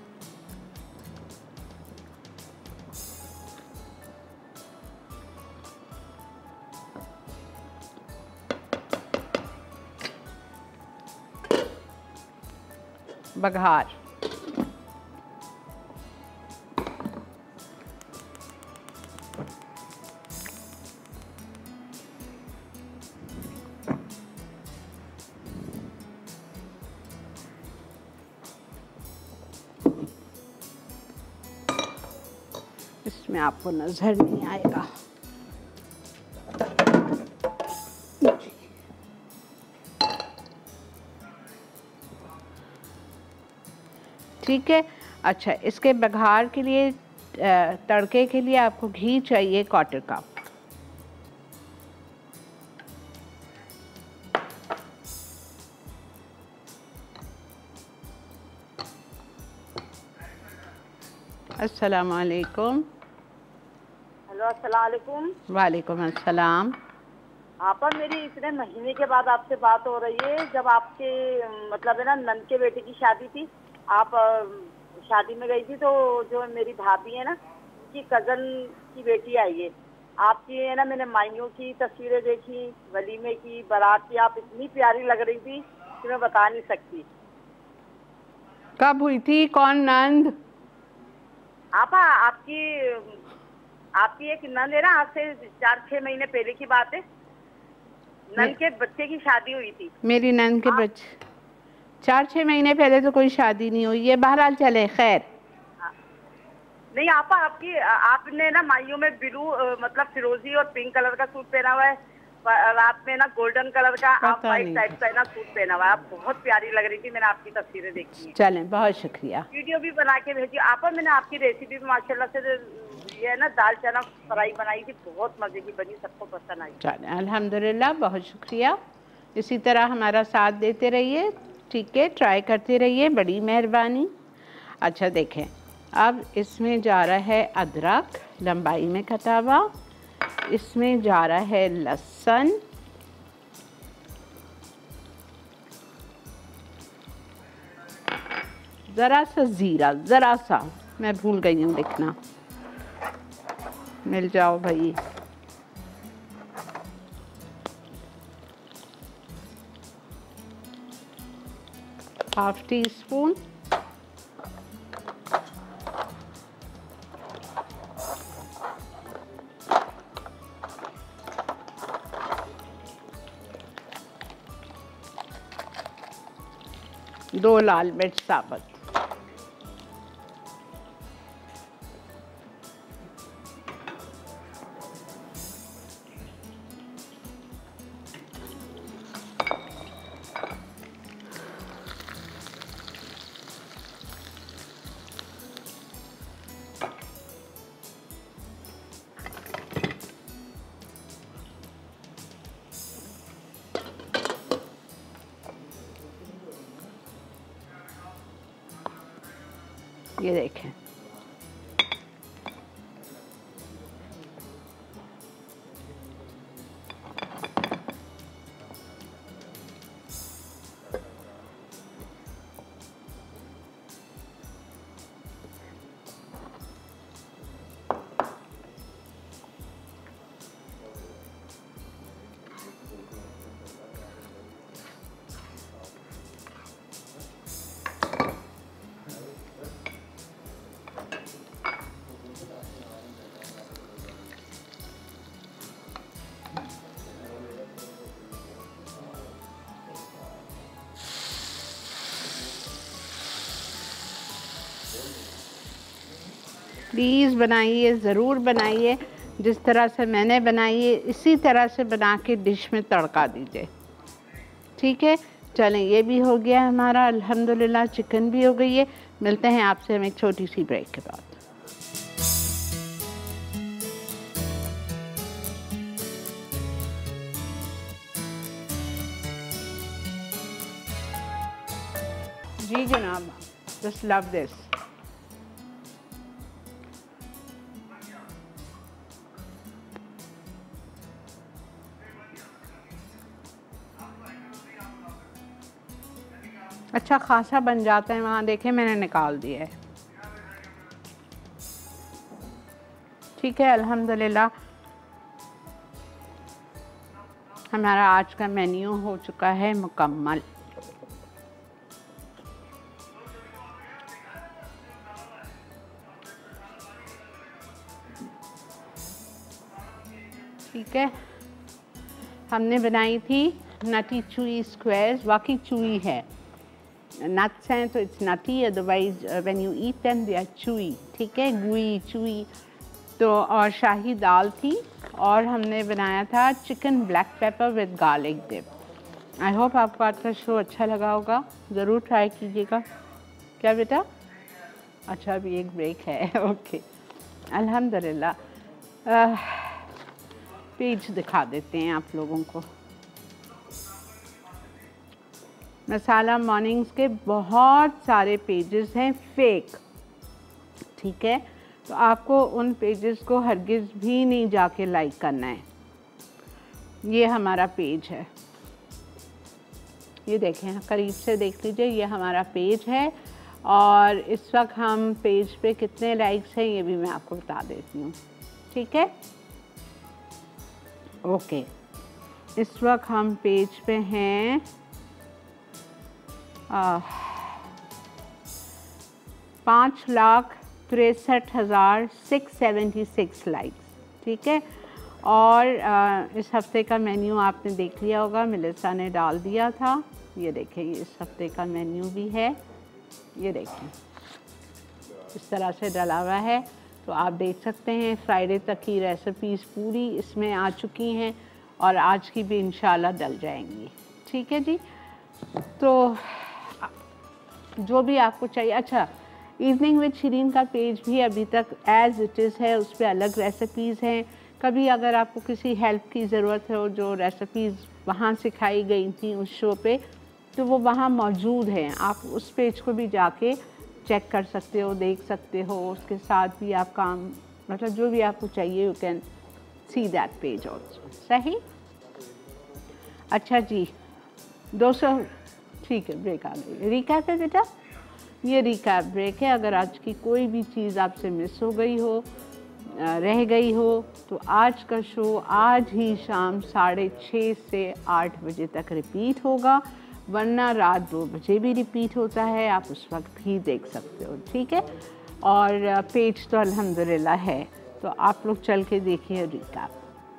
S1: बघार, इसमें आपको नजर नहीं आएगा। ठीक है, अच्छा, इसके बघार के लिए, तड़के के लिए आपको घी चाहिए क्वार्टर कप। अस्सलाम वालेकुम।
S2: हेलो, अस्सलाम वालेकुम।
S1: वालेकुम अस्सलाम।
S2: आपा, मेरी इतने महीने के बाद आपसे बात हो रही है। जब आपके मतलब है ना नंद के बेटे की शादी थी, आप शादी में गई थी, तो जो मेरी भाभी है ना, उनकी कज़न की बेटी आई है आपकी, है ना, मैंने माइयों की तस्वीरें देखी, वलीमे की, बारात की। आप इतनी प्यारी लग रही थी कि मैं बता नहीं सकती।
S1: कब हुई थी? कौन नंद?
S2: आपा, आपकी आपकी एक नंद है ना, आज से चार छह महीने पहले की बात है, नंद के बच्चे की शादी हुई थी।
S1: मेरी नंद के बच्चे चार छह महीने पहले तो कोई शादी नहीं हुई है। बहरहाल चले, खैर।
S2: नहीं आपा, आपकी आपने ना माइयों में ब्लू मतलब फिरोजी और पिंक कलर का सूट पहना हुआ है,
S3: रात में ना गोल्डन कलर का आप वाइट टाइप का ना सूट पहना हुआ, आप बहुत प्यारी लग रही थी, मैंने आपकी तस्वीरें देखी हैं।
S1: चलें, बहुत शुक्रिया।
S3: वीडियो भी बना के भेजी आपा, मैंने आपकी रेसिपी भी माशाल्लाह से ये है ना दाल चना फ्राई बनाई थी, बहुत मजे की बनी, सबको पसंद आई।
S1: चलें, अल्हम्दुलिल्लाह, बहुत शुक्रिया। इसी तरह हमारा साथ देते रहिए, ठीक है, ट्राई करते रहिए, बड़ी मेहरबानी। अच्छा देखें, अब इसमें जा रहा है अदरक लंबाई में कटा हुआ, इसमें जा रहा है लहसुन, ज़रा सा ज़ीरा, ज़रा सा, मैं भूल गई हूँ लिखना, मिल जाओ भाई। हाफ टी स्पून दो लाल मिर्च साबुत, ये देखें। प्लीज़ बनाइए, ज़रूर बनाइए, जिस तरह से मैंने बनाई है इसी तरह से बना के डिश में तड़का दीजिए, ठीक है। चलें, ये भी हो गया हमारा अल्हम्दुलिल्लाह, चिकन भी हो गई है। मिलते हैं आपसे हम एक छोटी सी ब्रेक के बाद। जी जनाब, जस्ट लव दिस। अच्छा खासा बन जाता है, वहाँ देखें मैंने निकाल दिया है, ठीक है। अल्हम्दुलिल्लाह हमारा आज का मेन्यू हो चुका है मुकम्मल। ठीक है, हमने बनाई थी नटी चूई स्क्वायर्स, वाकई चूई है, नट्स हैं तो it's nutty, otherwise when you eat them they are chewy, ठीक है, गुई चूई। तो और शाही दाल थी, और हमने बनाया था chicken black pepper with garlic dip. I hope आपको आज का शो अच्छा लगा होगा, ज़रूर ट्राई कीजिएगा। क्या बेटा? अच्छा अभी एक ब्रेक है, ओके। अल्हम्दुलिल्लाह पेज दिखा देते हैं आप लोगों को। मसाला मॉर्निंग्स के बहुत सारे पेजेस हैं फेक, ठीक है, तो आपको उन पेजेस को हरगिज़ भी नहीं जाके लाइक करना है। ये हमारा पेज है, ये देखें, करीब से देख लीजिए, ये हमारा पेज है, और इस वक्त हम पेज पे कितने लाइक्स हैं ये भी मैं आपको बता देती हूँ, ठीक है, ओके। इस वक्त हम पेज पे हैं पाँच लाख तिरसठ हज़ार सिक्स सेवेंटी सिक्स लाइक्स, ठीक है। और आ, इस हफ्ते का मेन्यू आपने देख लिया होगा, मिलिसा ने डाल दिया था, ये देखें, ये इस हफ्ते का मेन्यू भी है, ये देखें इस तरह से डला हुआ है, तो आप देख सकते हैं फ्राइडे तक की रेसिपीज़ पूरी इसमें आ चुकी हैं। और आज की भी इंशाल्लाह डल जाएंगी। ठीक है जी, तो जो भी आपको चाहिए। अच्छा, इवनिंग विद शिरीन का पेज भी अभी तक एज़ इट इज़ है, उस पर अलग रेसिपीज़ हैं। कभी अगर आपको किसी हेल्प की ज़रूरत हो, जो रेसिपीज़ वहाँ सिखाई गई थी उस शो पे, तो वो वहाँ मौजूद हैं। आप उस पेज को भी जाके चेक कर सकते हो, देख सकते हो। उसके साथ भी आप काम, मतलब जो भी आपको चाहिए, you can see that page also. सही। अच्छा जी, दो सौ ठीक है, ब्रेक आ गई। रिकैप है बेटा, ये रिकैप ब्रेक है। अगर आज की कोई भी चीज़ आपसे मिस हो गई हो, रह गई हो, तो आज का शो आज ही शाम साढ़े छः से आठ बजे तक रिपीट होगा, वरना रात दो बजे भी रिपीट होता है, आप उस वक्त भी देख सकते हो। ठीक है, और पेज तो अल्हम्दुलिल्लाह है, तो आप लोग चल के देखिए रिकैप।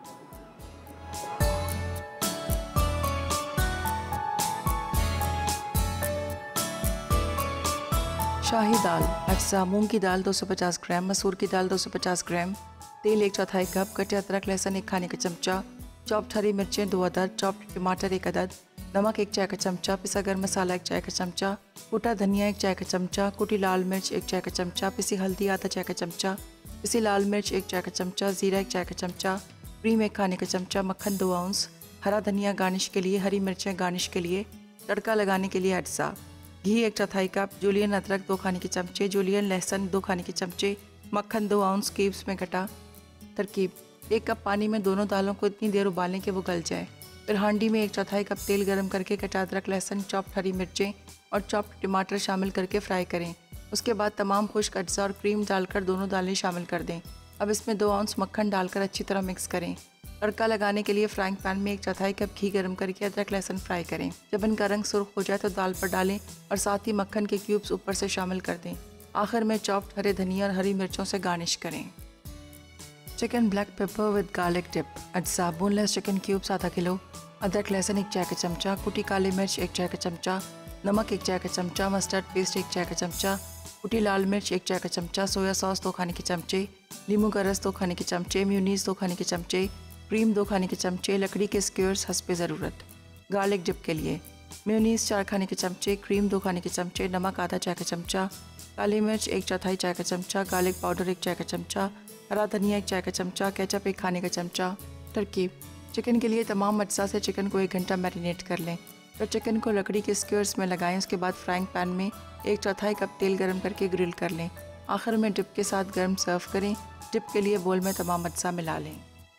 S4: शाही दाल, अज्जा मूंग की दाल दो सौ पचास ग्राम, मसूर की दाल दो सौ पचास ग्राम, तेल एक चौथाई कप, कटे अदरक लहसुन एक खाने का चमचा, चॉप्ड हरी मिर्चें दो अदद, चॉप्ड टमाटर एक अदद, नमक एक चाय का चमचा, पिसा गर्म मसाला एक चाय का चमचा, कुटा धनिया एक चाय का चमचा, कुटी लाल मिर्च एक चाय का चमचा, पिसी हल्दी आधा चाय का चमचा, पिसी लाल मिर्च एक चाय का चमचा, ज़ीरा एक चाय का चमचा, क्रीम एक खाने का चमचा, मक्खन दो आउंस, हरा धनिया गार्निश के लिए, हरी मिर्चें गार्निश के लिए, तड़का लगाने के लिए अज्जा, घी एक चौथाई कप, जूलियन अदरक दो खाने के चमचे, जूलियन लहसुन दो खाने के चमचे, मक्खन दो आउंस क्यूब्स में कटा। तरकीब, एक कप पानी में दोनों दालों को इतनी देर उबालें कि वो गल जाए। फिर हांडी में एक चौथाई कप तेल गर्म करके कटा अदरक लहसुन, चॉप्ड हरी मिर्चें और चॉप्ड टमाटर शामिल करके फ्राई करें। उसके बाद तमाम खुश्क अज्जा और क्रीम डालकर दोनों दालें शामिल कर दें। अब इसमें दो आउंस मक्खन डालकर अच्छी तरह मिक्स करें। तड़का लगाने के लिए फ्राइंग पैन में एक चौथाई कप घी गर्म करके अदरक लहसुन फ्राई करें। जब इनका रंग सुर्ख हो जाए तो दाल पर डालें और साथ ही मक्खन के क्यूब्स ऊपर से शामिल कर दें। आखिर में चॉप्ड हरे धनिया और हरी मिर्चों से गार्निश करें। Chicken black pepper with garlic dip, अज्जा बोनलेस चिकन क्यूब्स आधा किलो, अदरक लहसुन एक चाय का चमचा, कुटी काली मिर्च एक चाय का चमचा, नमक एक चाय का चमचा, मस्टर्ड पेस्ट एक चाय का चमचा, कुटी लाल मिर्च एक चाय का चमचा, सोया सॉस दो खाने के चमचे, नींबू का रस दो खाने के चमचे, म्यूनीस दो खाने के चमचे, क्रीम दो खाने के चमचे, लकड़ी के स्क्वेयर्स हस्बे ज़रूरत। गार्लिक डिप के लिए म्यूनीस चार खाने के चमचे, क्रीम दो खाने के चमचे, नमक आधा चाय का चमचा, काली मिर्च एक चौथाई चाय का चमचा, गार्लिक पाउडर एक चाय का चमचा, हरा धनिया एक चाय का चमचा, केचप एक खाने का चमचा। तरकीब, चिकन के लिए तमाम अज्जा से चिकन को एक घंटा मैरिनेट कर लें। फिर चिकन को लकड़ी के स्क्वेयर्स में लगाएं। उसके बाद फ्राइंग पैन में एक चौथाई कप तेल गर्म करके ग्रिल कर लें। आखिर में डिप के साथ गर्म सर्व करें। डिप के लिए बोल में तमाम अज्जा मिला लें।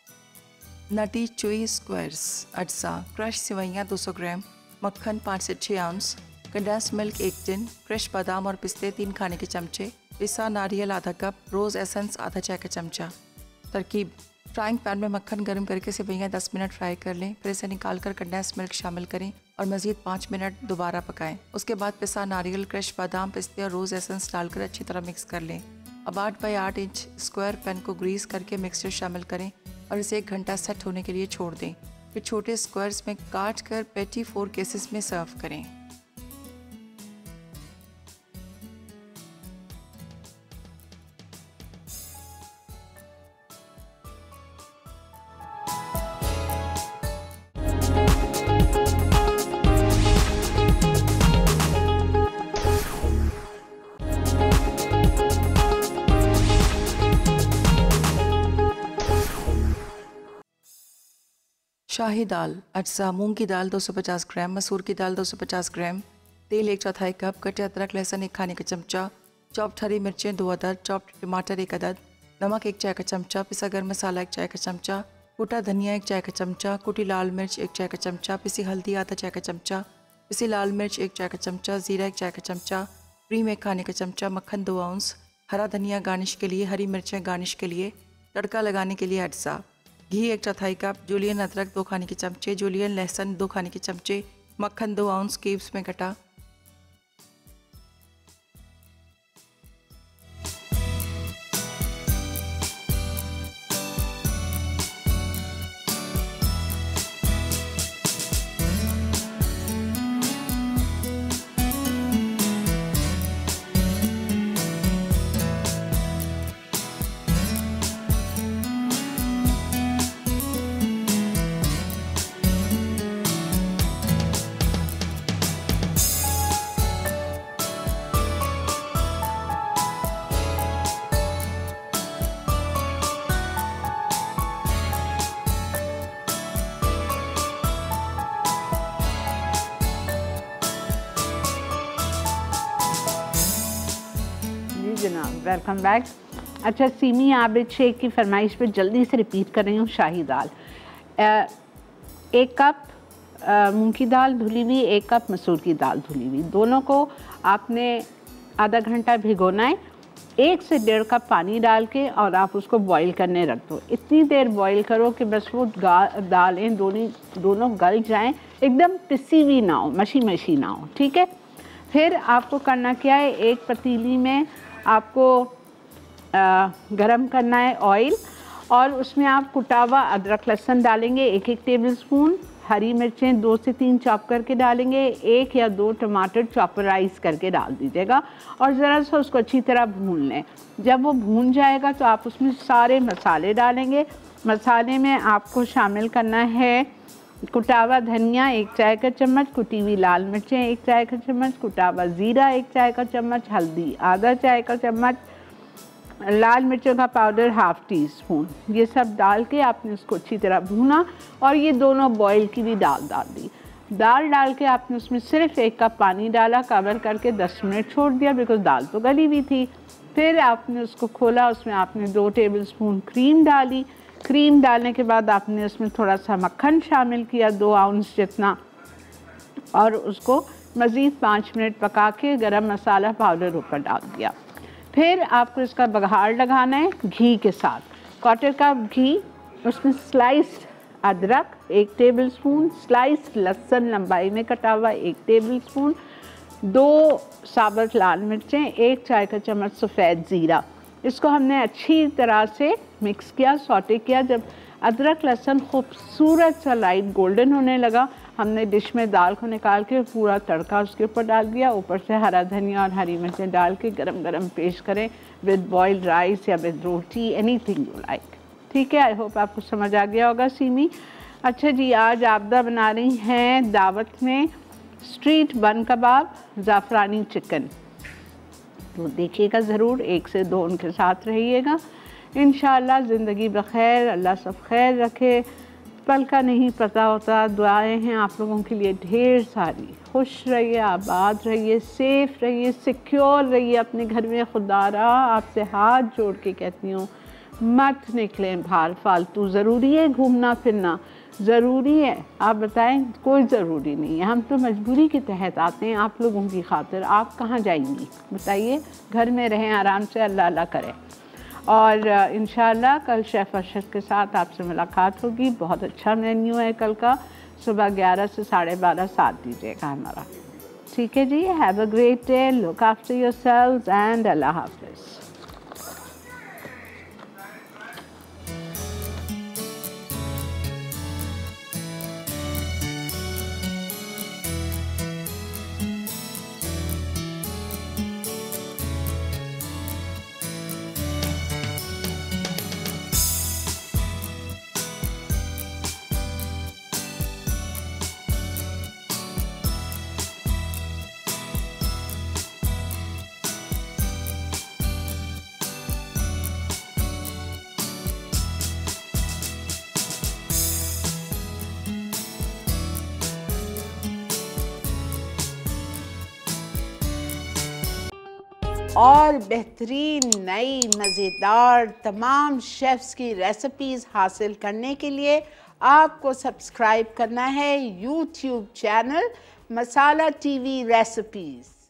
S4: नटी चुई स्क्वायर्स, अज्जा क्रश सेवइयाँ दो सौ ग्राम, मक्खन पाँच से छः आउंस, कंडेंस मिल्क एक टिन, क्रश बादाम और पिस्ते तीन खाने के चमचे, पिसा नारियल आधा कप, रोज़ एसेंस आधा चाय का चमचा। तरकीब, फ्राइंग पैन में मक्खन गर्म करके सेवइयाँ दस मिनट फ्राई कर लें। फिर इसे निकाल कर कंडेंस मिल्क शामिल करें और मज़ीद पाँच मिनट दोबारा पकाएं। उसके बाद पिसा नारियल, क्रश बादाम, पिस्ते और रोज़ एसेंस डालकर अच्छी तरह मिक्स कर लें। अब आठ बाई आठ इंच स्क्वायर पैन को ग्रीस करके मिक्सचर शामिल करें और इसे एक घंटा सेट होने के लिए छोड़ दें। फिर छोटे स्क्वायर्स में काट कर पेटी फोर केसेस में सर्व करें। शाही दाल, अज्जा मूंग की दाल दो सौ पचास ग्राम, मसूर की दाल दो सौ पचास ग्राम, तेल एक चौथाई कप, कटे अदरक लहसुन एक खाने का चमचा, चॉप्ड हरी मिर्चें दो अदद, चॉप्ड टमाटर एक अदद, नमक एक चाय का चमचा, पिसा गर्म मसाला एक चाय का चमचा, कुटा धनिया एक चाय का चमचा, कुटी लाल मिर्च एक चाय का चमचा, पिसी हल्दी आधा चाय का चमचा, पिसी लाल मिर्च एक चाय का चमचा, ज़ीरा एक चाय का चमचा, क्रीम एक खाने का चमचा, मक्खन दो आउंस, हरा धनिया गार्निश के लिए, हरी मिर्चें गार्निश के लिए, तड़का लगाने के लिए अज्जा, घी एक चौथाई कप, जूलियन अदरक दो खाने के चमचे, जूलियन लहसुन दो खाने के चमचे, मक्खन दो आउंस क्यूब्स में कटा।
S1: जनाब, वेलकम बैक। अच्छा सीमी आबिद शेख की फरमाइश पे जल्दी से रिपीट कर रही हूँ शाही दाल। एक कप मूंग की दाल धुली हुई, एक कप मसूर की दाल धुली हुई, दोनों को आपने आधा घंटा भिगोना है। एक से डेढ़ कप पानी डाल के और आप उसको बॉईल करने रख दो। इतनी देर बॉईल करो कि बस वो दालें दोनों दोनों गल जाएं, एकदम पिसी हुई ना हो, मशी मशी ना हो, ठीक है। फिर आपको करना क्या है, एक पतीली में आपको आ, गरम करना है ऑयल, और उसमें आप कुटा हुआ अदरक लहसुन डालेंगे एक एक टेबल स्पून, हरी मिर्चें दो से तीन चॉप करके डालेंगे, एक या दो टमाटर चॉपराइज करके डाल दीजिएगा और ज़रा सा उसको अच्छी तरह भून लें। जब वो भून जाएगा तो आप उसमें सारे मसाले डालेंगे। मसाले में आपको शामिल करना है कुटा हुआ धनिया एक चाय का चम्मच, कुटी हुई लाल मिर्चें एक चाय का चम्मच, कुटा हुआ ज़ीरा एक चाय का चम्मच, हल्दी आधा चाय का चम्मच, लाल मिर्चों का पाउडर हाफ़ टी स्पून। ये सब डाल के आपने उसको अच्छी तरह भूना और ये दोनों बॉईल की भी दाल डाल दी। दाल डाल के आपने उसमें सिर्फ एक कप पानी डाला, कवर करके दस मिनट छोड़ दिया बिकॉज दाल तो गली हुई थी। फिर आपने उसको खोला, उसमें आपने दो टेबल स्पून क्रीम डाली। क्रीम डालने के बाद आपने उसमें थोड़ा सा मक्खन शामिल किया, दो आउंस जितना, और उसको मज़ीद पाँच मिनट पका के गरम मसाला पाउडर ऊपर डाल दिया। फिर आपको इसका बघार लगाना है घी के साथ, क्वार्टर कप घी, उसमें स्लाइस्ड अदरक एक टेबल स्पून, स्लाइस्ड लहसुन लंबाई में कटा हुआ एक टेबल स्पून, दो साबुत लाल मिर्चें, एक चाय का चम्मच सफ़ेद ज़ीरा। इसको हमने अच्छी तरह से मिक्स किया, सौटे किया। जब अदरक लहसुन खूबसूरत सा लाइट गोल्डन होने लगा, हमने डिश में दाल को निकाल के पूरा तड़का उसके ऊपर डाल दिया। ऊपर से हरा धनिया और हरी मिर्चें डाल के गरम गरम पेश करें विद बॉइल्ड राइस या with roti, anything you like, ठीक है। आई होप आपको समझ आ गया होगा सीमी। अच्छा जी, आज आबदा बना रही हैं दावत में स्ट्रीट बन कबाब ज़ाफ़रानी चिकन, तो देखिएगा ज़रूर, एक से दो उनके साथ रहिएगा। इंशाअल्लाह ज़िंदगी बखैर, अल्लाह सब खैर रखे। पल का नहीं पता होता, दुआएं हैं आप लोगों के लिए ढेर सारी। खुश रहिए, आबाद रहिए, सेफ़ रहिए, सिक्योर रहिए अपने घर में। खुदारा आपसे हाथ जोड़ के कहती हूँ, मत निकलें बाहर फालतू। ज़रूरी है घूमना फिरना, ज़रूरी है, आप बताएं? कोई ज़रूरी नहीं है, हम तो मजबूरी के तहत आते हैं आप लोगों की खातिर। आप कहाँ जाएंगी बताइए? घर में रहें, आराम से अल्लाह अल्लाह करें। और इंशाअल्लाह कल शेफ़ अरशद के साथ आपसे मुलाकात होगी। बहुत अच्छा मेन्यू है कल का, सुबह ग्यारह से साढ़े बारह साथ दीजिएगा हमारा, ठीक है जी। Have a great day, look after yourselves and Allah हाफ़िज़। और बेहतरीन नई मज़ेदार तमाम शेफ़्स की रेसिपीज़ हासिल करने के लिए आपको सब्सक्राइब करना है YouTube channel Masala TV recipes.